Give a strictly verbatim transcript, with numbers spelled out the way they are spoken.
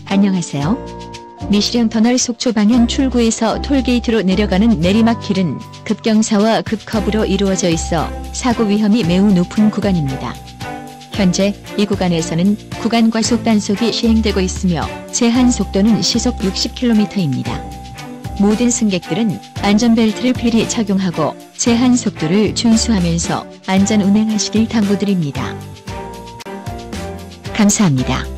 안녕하세요. 미시령 터널 속초 방향 출구에서 톨게이트로 내려가는 내리막길은 급경사와 급커브로 이루어져 있어 사고 위험이 매우 높은 구간입니다. 현재 이 구간에서는 구간 과속 단속이 시행되고 있으며 제한 속도는 시속 육십 킬로미터입니다. 모든 승객들은 안전벨트를 필히 착용하고 제한 속도를 준수하면서 안전 운행하시길 당부드립니다. 감사합니다.